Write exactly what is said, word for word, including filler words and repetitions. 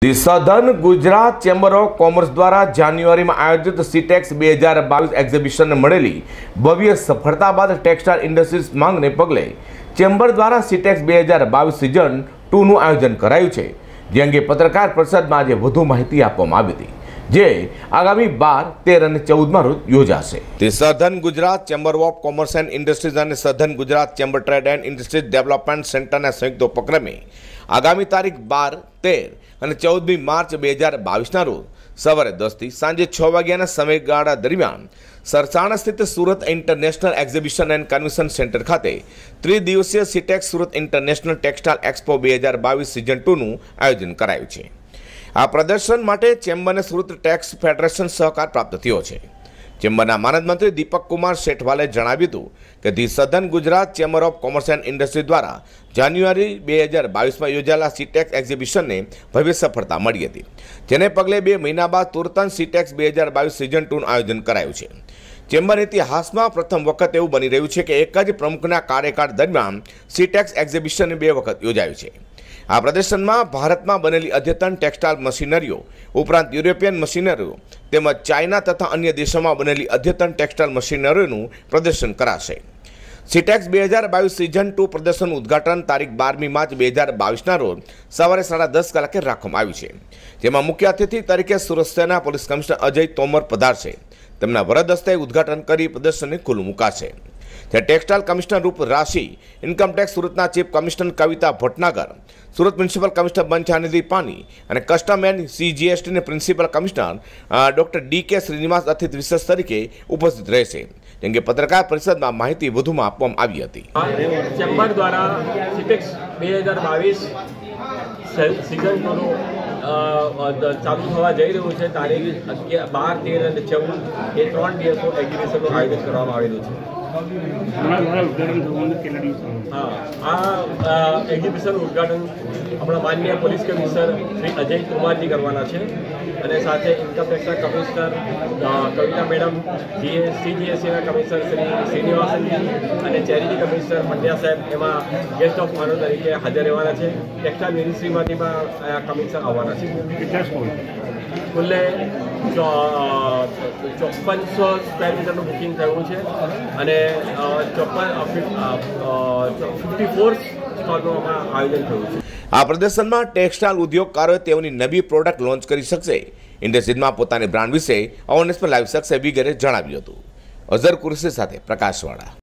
The southern Gujarat chamber of commerce દ્વારા જાન્યુઆરીમાં આયોજિત સીટેક્સ બે હજાર બાવીસ એક્ઝિબિશનને મળેલી ભવ્ય સફળતા બાદ ટેક્સટાઇલ ઇન્ડસ્ટ્રીઝ માંગને પગલે ચેમ્બર દ્વારા સીટેક્સ બે હજાર બાવીસ સિઝન ટુનું આયોજન કરાયું છે, જે અંગે પત્રકાર પરિષદમાં આજે વધુ માહિતી આપવામાં આવી હતી, જે આગામી બાર તેર અને ચૌદમાં રોજ યોજાશે. તે southern Gujarat chamber of commerce and industries અને southern Gujarat chamber trade and industries development સેન્ટરના સંયુક્ત ઉપક્રમે આગામી તારીખ બાર તેર અને ચૌદમી માર્ચ બે હજાર બાવીસના રોજ સવારે દસથી સાંજે છ વાગ્યાના સમયગાળા દરમિયાન સરસાણા સ્થિત Surat international exhibition and convention centre ખાતે ત્રિદિવસીય Sitex Surat international textile expo બે હજાર બાવીસ સિઝન ટુનું આયોજન કરાયું છે. આ પ્રદર્શન માટે ચેમ્બરને સુરત ટેક્સ ફેડરેશન સહકાર પ્રાપ્ત થયો છે. ચેમ્બરના માનદ મંત્રી દીપક કુમાર શેઠવાલે જણાવ્યું હતું કે the southern Gujarat chamber of commerce and industry દ્વારા જાન્યુઆરી બે હજાર બાવીસમાં યોજાયેલા સીટેક્સ એક્ઝિબિશનને ભવ્ય સફળતા મળી હતી, જેને પગલે બે મહિના બાદ તુરંત સીટેક્સ બે હજાર બાવીસ સિઝન ટુનું આયોજન કરાયું છે. ચેમ્બર ઇતિહાસમાં પ્રથમ વખત એવું બની રહ્યું છે કે એક જ પ્રમુખના કાર્યકાળ દરમિયાન સીટેક્સ એક્ઝિબિશન બે વખત યોજાયું છે. આ પ્રદર્શનમાં ભારતમાં બનેલી અદ્યતન ટેક્સટાઇલ મશીનરીઓ ઉપરાંત યુરોપિયન મશીનરીઓ તેમજ ચાઇના તથા અન્ય દેશોમાં બનેલી અદ્યતન ટેક્સટાઇલ મશીનરીઓનું પ્રદર્શન કરાશે. સીટેક્સ બે હજાર બાવીસ સિઝન ટુ પ્રદર્શનનું ઉદ્ઘાટન તારીખ બારમી માર્ચ બે હજાર બાવીસના રોજ સવારે સાડા દસ કલાકે રાખવામાં આવ્યું છે, જેમાં મુખ્ય અતિથિ તરીકે સુરત શહેરના પોલીસ કમિશનર અજય તોમર પધારશે. તેમના વરદ હસ્તે ઉદ્ઘાટન કરી પ્રદર્શનને ખુલ્લું મુકાશે. ત્યાં ટેક્સટાઇલ કમિશનર રૂપ રાશિ, ઇન્કમટેક્સ સુરતના chief commissioner Kavita Bhatnagar, Surat municipal commissioner Banchhanidhi Pani અને કસ્ટમ એન્ડ સીજીએસટીના principal commissioner doctor D K Srinivas અતિથિ વિશેષ તરીકે ઉપસ્થિત રહેશે, જેમ કે પત્રકાર પરિષદમાં માહિતી વધુમાં આપવામાં આવી હતી. ચેમ્બર દ્વારા સીટેક્સ બે હજાર બાવીસ સિઝન ટુનું ચાલુ થવા જઈ રહ્યું છે. તારીખ બાર તેર અને ચૌદ એ ત્રણ દિવસો એક્ઝિબિશનનું આયોજન કરવામાં આવેલું છે. હા, આ એક્ઝિબિશનનું ઉદ્ઘાટન આપણા માનનીય પોલીસ કમિશનર શ્રી અજય કુમારજી કરવાના છે, અને સાથે ઇન્કમટેક્સના કમિશનર કવિતા મેડમ, જીએ સીજીએસસીના કમિશનર શ્રી શ્રીનિવાસનજી અને ચેરિટી કમિશનર પંડ્યા સાહેબ એમાં ગેસ્ટ ઓફ ઓનર તરીકે હાજર રહેવાના છે. ટેક્સટાઇલ મિનિસ્ટ્રીમાંથી પણ કમિશનર આવવાના છે. કુલ્લે ચોપનસો સ્ક્વેર મીટરનું બુકિંગ થયું છે અને ચોપન ફિફ્ટી ફોર સ્ટોલનું આયોજન થયું છે. આ પ્રદર્શનમાં ટેક્સટાઇલ ઉદ્યોગકારોએ તેઓની નવી પ્રોડક્ટ લોન્ચ કરી શકશે, ઇન્ડસ્ટ્રીઝમાં પોતાની બ્રાન્ડ વિશે અવેરનેસ પર લાવી શકશે વગેરે જણાવ્યું હતું. અઝર કુરેશી સાથે પ્રકાશવાળા.